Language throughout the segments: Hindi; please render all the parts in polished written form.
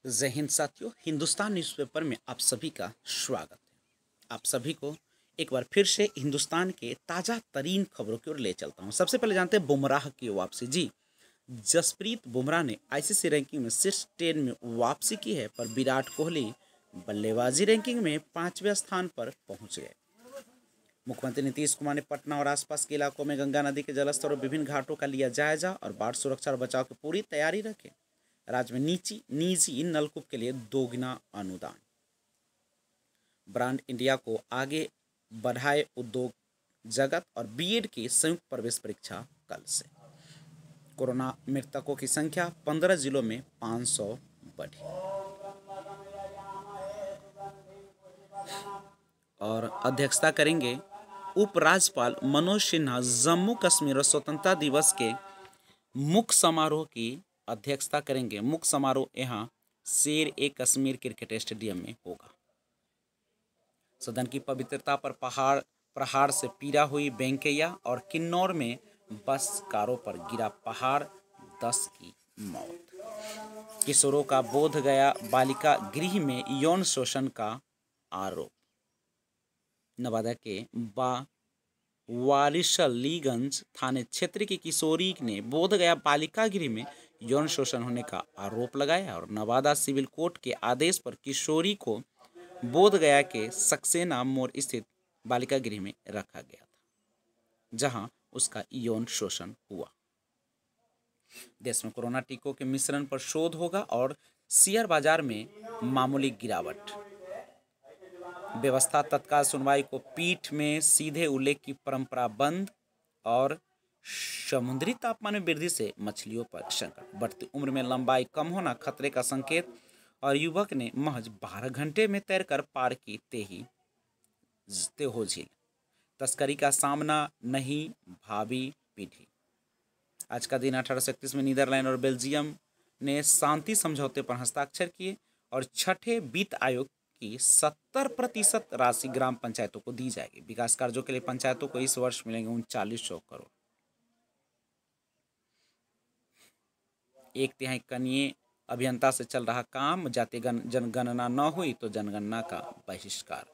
जय हिंद साथियों, हिंदुस्तान न्यूज़पेपर में आप सभी का स्वागत है। आप सभी को एक बार फिर से हिंदुस्तान के ताज़ा तरीन खबरों की ओर ले चलता हूं। सबसे पहले जानते हैं बुमराह की वापसी। जी, जसप्रीत बुमराह ने आईसीसी रैंकिंग में शीर्ष 10 में वापसी की है, पर विराट कोहली बल्लेबाजी रैंकिंग में 5वें स्थान पर पहुंच गए। मुख्यमंत्री नीतीश कुमार ने पटना और आसपास के इलाकों में गंगा नदी के जलस्तर और विभिन्न घाटों का लिया जायजा और बाढ़ सुरक्षा और बचाव की पूरी तैयारी रखें। राज्य में निजी नलकूप के लिए दोगुना अनुदान। ब्रांड इंडिया को आगे बढ़ाए उद्योग जगत और बीएड की संयुक्त प्रवेश परीक्षा कल से। कोरोना मृतकों की संख्या 15 जिलों में 500 बढ़ी। और अध्यक्षता करेंगे उपराज्यपाल मनोज सिन्हा। जम्मू कश्मीर स्वतंत्रता दिवस के मुख्य समारोह की अध्यक्षता करेंगे। मुख्य समारोह यहाँ शेर-ए-कश्मीर क्रिकेट स्टेडियम में होगा। सदन की पवित्रता पर प्रहार से पीड़ा हुई वेंकैया और किन्नौर में बस कारों पर गिरा पहाड़, 10 की मौत। किशोरों का बोध गया बालिका गृह में यौन शोषण का आरोप। नवादा के वारिसलीगंज थाने क्षेत्र की किशोरी ने बोधगया बालिका गृह में यौन शोषण होने का आरोप लगाया और नवादा सिविल कोर्ट के आदेश पर किशोरी को बोधगया के सक्सेना मोड़ स्थित बालिका गृह में रखा गया था, जहां उसका यौन शोषण हुआ। देश में कोरोना टीकों के मिश्रण पर शोध होगा और शेयर बाजार में मामूली गिरावट। व्यवस्था तत्काल सुनवाई को पीठ में सीधे उल्लेख की परंपरा बंद और समुद्री तापमान में वृद्धि से मछलियों पर संकट। बढ़ती उम्र में लंबाई कम होना खतरे का संकेत और युवक ने महज 12 घंटे में तैरकर पार की तेहो झील। तस्करी का सामना नहीं भावी पीढ़ी। आज का दिन 1831 में नीदरलैंड और बेल्जियम ने शांति समझौते पर हस्ताक्षर किए और छठे वित्त आयोग की 70% राशि ग्राम पंचायतों को दी जाएगी। विकास कार्यों के लिए पंचायतों को इस वर्ष मिलेंगे 3900 करोड़। 1/3 कनीय अभियंता से चल रहा काम, जाति जनगणना न हुई तो जनगणना का बहिष्कार।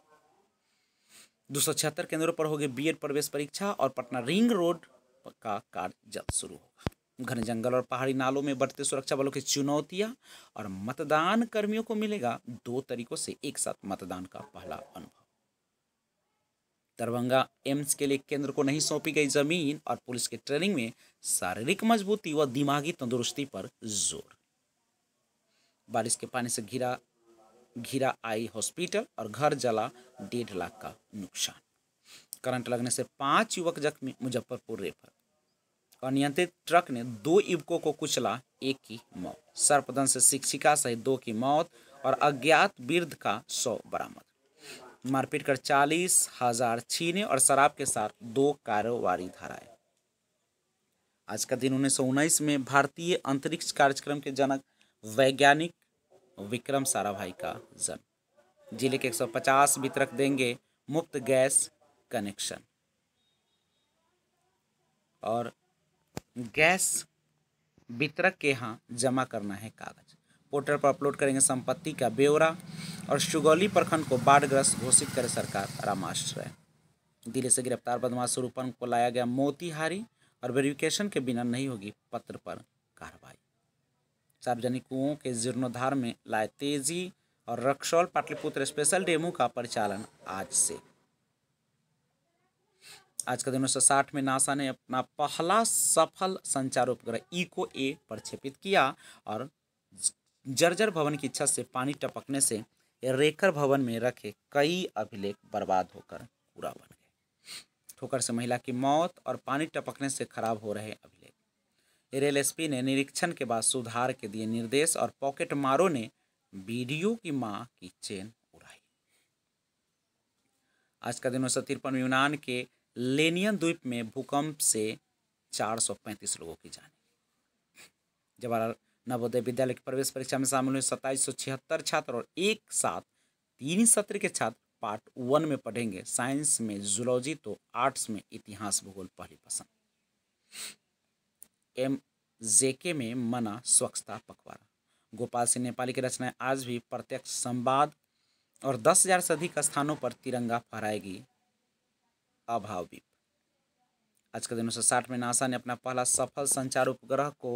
276 केंद्रों पर होगी बीएड प्रवेश परीक्षा और पटना रिंग रोड का कार्य जल्द शुरू होगा। घने जंगल और पहाड़ी नालों में बढ़ते सुरक्षा बलों की चुनौतियां और मतदान कर्मियों को मिलेगा 2 तरीकों से एक साथ मतदान का पहला अनुभव। दरभंगा एम्स के लिए केंद्र को नहीं सौंपी गई जमीन और पुलिस की ट्रेनिंग में शारीरिक मजबूती व दिमागी तंदुरुस्ती पर जोर। बारिश के पानी से घिरा आई हॉस्पिटल और घर जला 1.5 लाख का नुकसान। करंट लगने से 5 युवक जख्मी, मुजफ्फरपुर रेफर। अनियंत्रित ट्रक ने 2 युवकों को कुचला, 1 की मौत। सर्पदंश से शिक्षिका सहित 2 की मौत और अज्ञात वृद्ध का 100 बरामद। मारपीट कर 40,000 छीने और शराब के साथ 2 कारोबारी धराए। आज का दिन 1919 में भारतीय अंतरिक्ष कार्यक्रम के जनक वैज्ञानिक विक्रम साराभाई का जन्म। जिले के 150 वितरक देंगे मुफ्त गैस कनेक्शन और गैस वितरक के यहाँ जमा करना है कागज। पोर्टल पर अपलोड करेंगे संपत्ति का ब्यौरा और सुगौली प्रखंड को बाढ़ग्रस्त घोषित करे सरकार, रामाश्रय। दिल्ली से गिरफ्तार बदमाश स्वरूपन को लाया गया मोतिहारी और वेरिफिकेशन के बिना नहीं होगी पत्र पर कार्रवाई। सार्वजनिक कुओं के जीर्णोद्धार में लाए तेजी और रक्सौल पाटलिपुत्र स्पेशल डेमू का परिचालन आज से। आज का दिन 1960 में नासा ने अपना पहला सफल संचार उपग्रह इको-ए प्रक्षेपित किया और जर्जर भवन की छत से पानी टपकने से रेकर भवन में रखे कई अभिलेख बर्बाद होकर पूरा बन गए। ठोकर से महिला की मौत और पानी टपकने से खराब हो रहे अभिलेख। रेल एसपी ने निरीक्षण के बाद सुधार के दिए निर्देश और पॉकेट मारों ने वीडियो की मां की चेन उड़ाई। आज का दिन 1953 में यूनान के लेनियन द्वीप में भूकंप से 435 लोगों की जान। जवाहरलाल नवोदय विद्यालय की प्रवेश परीक्षा में शामिल हुए 2776 छात्र और एक साथ 3 सत्र के छात्र पार्ट 1 में पढ़ेंगे साइंस में जूलॉजी तो आर्ट्स में इतिहास भूगोल पहली पसंद। MJK में मना स्वच्छता पखवाड़ा। गोपाल सिंह नेपाली की रचनाएं आज भी प्रत्यक्ष संवाद और 10,000 से अधिक स्थानों पर तिरंगा फहराएगी। अभाविप। आज के दिन 1960 में नासा ने अपना पहला सफल संचार उपग्रह को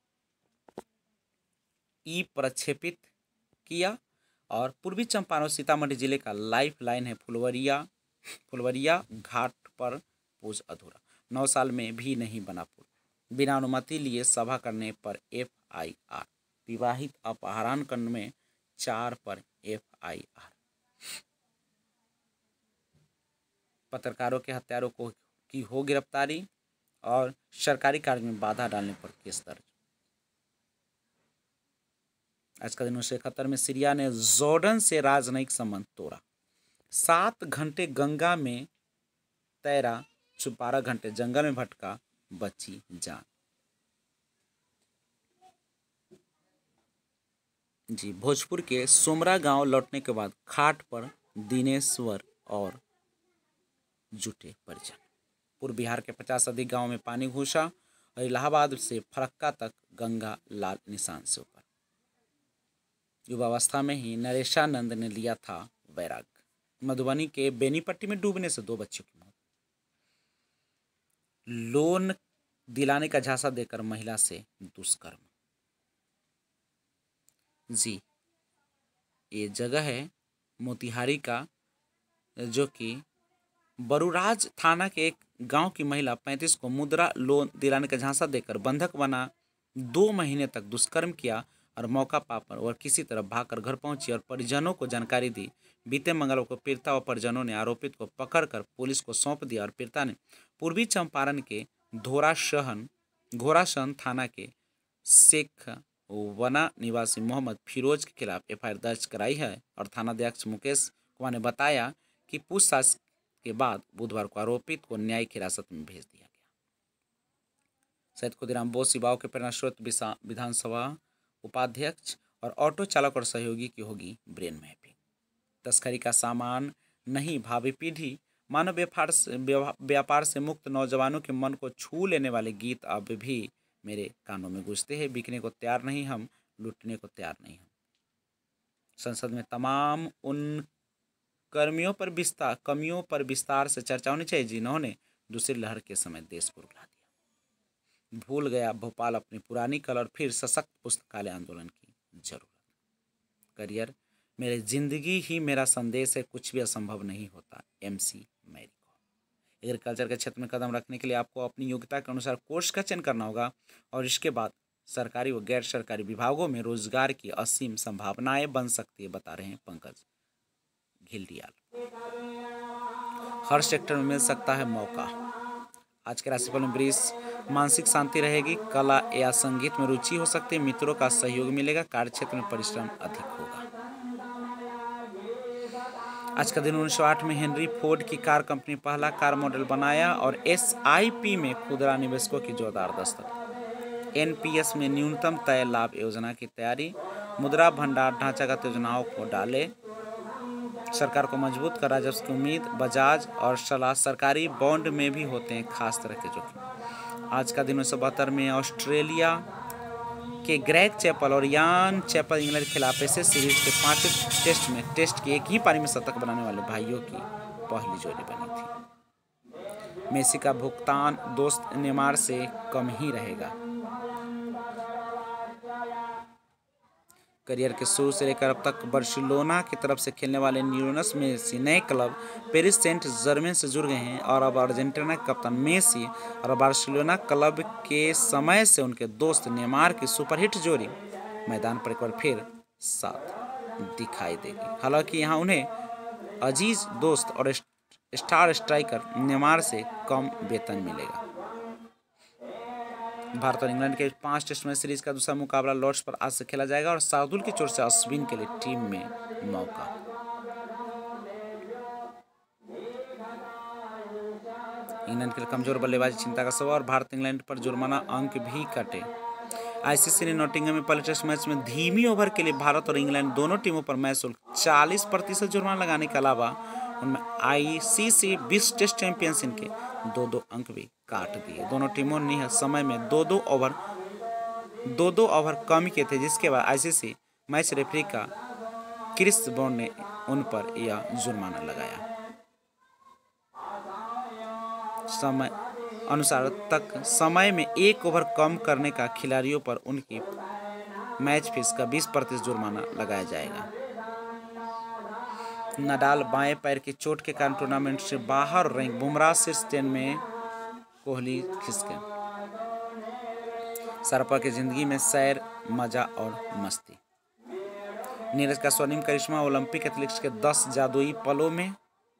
प्रक्षेपित किया। और पूर्वी चंपारण और सीतामढ़ी जिले का लाइफ लाइन है फुलवरिया घाट पर पुल अधूरा। 9 साल में भी नहीं बना पुल। बिना अनुमति लिए सभा करने पर FIR। विवाहित अपहरण कांड में 4 पर FIR। पत्रकारों के हत्यारों की हो गिरफ्तारी और सरकारी कार्य में बाधा डालने पर केस दर्ज। आज का दिन 1971 में सीरिया ने जॉर्डन से राजनयिक संबंध तोड़ा। 7 घंटे गंगा में तैरा, 12 घंटे जंगल में भटका, बची जान। जी, भोजपुर के सोमरा गांव लौटने के बाद खाट पर दिनेश्वर और जुटे परिजन। पूर्व बिहार के 50 अधिक गांवों में पानी घुसा और इलाहाबाद से फरक्का तक गंगा लाल निशान से ऊपर। युवावस्था में ही नरेशानंद ने लिया था वैराग्य। मधुबनी के बेनीपट्टी में डूबने से 2 बच्चों की मौत। लोन दिलाने का झांसा देकर महिला से दुष्कर्म। जी, ये जगह है मोतिहारी का, जो कि बरूराज थाना के एक गांव की महिला 35 को मुद्रा लोन दिलाने का झांसा देकर बंधक बना 2 महीने तक दुष्कर्म किया और मौका पाकर वह किसी तरह भागकर घर पहुंची और परिजनों को जानकारी दी। बीते मंगलवार को पीड़िता व परिजनों ने आरोपित को पकड़कर पुलिस को सौंप दिया और पीड़िता ने पूर्वी चंपारण के घोरासन थाना के शेख वना निवासी मोहम्मद फिरोज के खिलाफ FIR दर्ज कराई है। और थानाध्यक्ष मुकेश कुमार ने बताया कि पूछताछ के बाद बुधवार को आरोपित को न्यायिक हिरासत में भेज दिया गया। सैयद खुदीराम बोस युवाओं के प्रेरणा स्रोत विधानसभा उपाध्यक्ष और ऑटो चालक और सहयोगी की होगी ब्रेन मैपिंग। तस्करी का सामान नहीं, भावी पीढ़ी मानव व्यापार से मुक्त नौजवानों के मन को छू लेने वाले गीत अब भी मेरे कानों में गूंजते हैं। बिकने को तैयार नहीं हम, लूटने को तैयार नहीं हम। संसद में तमाम उन कमियों पर विस्तार से चर्चा होनी चाहिए जिन्होंने दूसरी लहर के समय देश को रुला दिया। भूल गया भोपाल अपनी पुरानी कल और फिर सशक्त पुस्तकालय आंदोलन की जरूरत। करियर मेरे जिंदगी ही मेरा संदेश है, कुछ भी असंभव नहीं होता। MC Mary com. एग्रीकल्चर के क्षेत्र में कदम रखने के लिए आपको अपनी योग्यता के अनुसार कोर्स का चयन करना होगा और इसके बाद सरकारी व गैर सरकारी विभागों में रोजगार की असीम संभावनाएं बन सकती है, बता रहे हैं पंकज घिल्डियाल। हर सेक्टर में मिल सकता है मौका। आज के राशिफल में वृष, मानसिक शांति रहेगी, कला या संगीत में रुचि हो सकती है, मित्रों का सहयोग मिलेगा, कार्य क्षेत्र में परिश्रम अधिक होगा। आज का दिन 1908 में हेनरी फोर्ड की कार कंपनी पहला कार मॉडल बनाया और SIP में खुदरा निवेशकों की जोरदार दस्तक। NPS में न्यूनतम तय लाभ योजना की तैयारी, मुद्रा भंडार ढांचागत योजनाओं को डाले, सरकार को मजबूत कर राजस्व की उम्मीद, बजाज और सलाह सरकारी बॉन्ड में भी होते हैं खास तरह के जोखिम। आज का दिन 1972 में ऑस्ट्रेलिया के ग्रेग चैपल और यान चैपल इंग्लैंड के खिलाफ ऐसे सीरीज के 5 टेस्ट में टेस्ट की एक ही पारी में शतक बनाने वाले भाइयों की पहली जोड़ी बनी थी। मेसी का भुगतान दोस्त नेमार से कम ही रहेगा। करियर के शुरू से लेकर अब तक बार्सिलोना की तरफ से खेलने वाले लियोनेल मेसी नए क्लब पेरिस सेंट जर्मेन से जुड़ गए हैं और अब अर्जेंटीना के कप्तान मेसी और बार्सिलोना क्लब के समय से उनके दोस्त नेमार की सुपरहिट जोड़ी मैदान पर एक बार फिर साथ दिखाई देगी। हालांकि यहां उन्हें अजीज दोस्त और स्टार स्ट्राइकर नेमार से कम वेतन मिलेगा। भारत और इंग्लैंड के 5 टेस्ट मैच सीरीज का दूसरा मुकाबला लॉर्ड्स पर आज से खेला जाएगा और शार्दुल की चोट से अश्विन के लिए टीम में मौका। इंग्लैंड के लिए कमजोर बल्लेबाजी चिंता का सबब और भारत इंग्लैंड पर जुर्माना अंक भी कटे। ICC ने नॉटिंघम में पहले टेस्ट मैच में धीमी ओवर के लिए भारत और इंग्लैंड दोनों टीमों पर मैच शुल्क 40% जुर्माना लगाने के अलावा उनमें ICC 20 टेस्ट चैंपियनशिप के 2-2 अंक भी काट दिए। दोनों टीमों ने समय में 2-2 ओवर 2 ओवर कम किए थे, जिसके बाद आईसीसी मैच रेफरी का क्रिस ब्राउन ने उन पर यह जुर्माना लगाया। समय अनुसार तक समय में 1 ओवर कम करने का खिलाड़ियों पर उनकी मैच फीस का 20% जुर्माना लगाया जाएगा। नडाल बाएं पैर की चोट के कारण टूर्नामेंट से बाहर रहे, बुमराह शीर्ष 10 में, कोहली खिसके। सरपा की जिंदगी में सैर, मजा और मस्ती। नीरज का स्वर्णिम करिश्मा ओलंपिक एथलेटिक्स के 10 जादुई पलों में।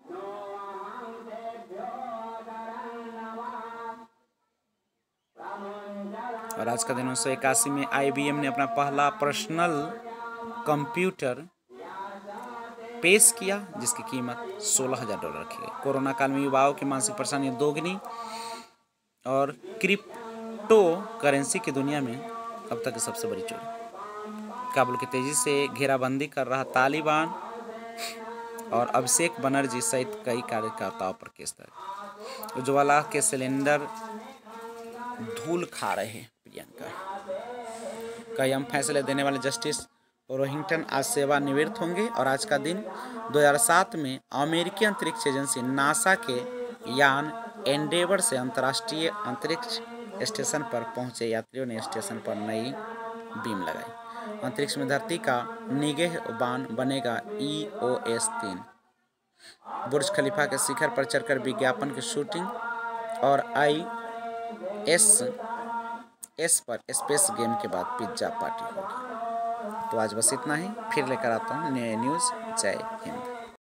और आज का दिन 1981 में IBM ने अपना पहला पर्सनल कंप्यूटर पेश किया, जिसकी कीमत $16,000 रखी गई। कोरोना काल में युवाओं की मानसिक परेशानी दोगुनी, और क्रिप्टो करेंसी की दुनिया में अब तक की सबसे बड़ी चोरी। काबुल की तेजी से घेराबंदी कर रहा तालिबान, और अभिषेक बनर्जी सहित कई कार्यकर्ताओं पर केस दर्ज। उज्ज्वला के सिलेंडर धूल खा रहे हैं प्रियंका। कई अहम फैसले देने वाले जस्टिस रोहिंटन आज सेवानिवृत्त होंगे। और आज का दिन 2007 में अमेरिकी अंतरिक्ष एजेंसी नासा के यान एंडेवर से अंतर्राष्ट्रीय अंतरिक्ष स्टेशन पर पहुंचे यात्रियों ने स्टेशन पर नई बीम लगाई। अंतरिक्ष में धरती का निगहबान बनेगा EOS 3। बुर्ज खलीफा के शिखर पर चढ़कर विज्ञापन की शूटिंग, और ISS पर स्पेस गेम के बाद पिज्जा पार्टी होगी। तो आज बस इतना ही, फिर लेकर आता हूँ नए न्यूज़। जय हिंद।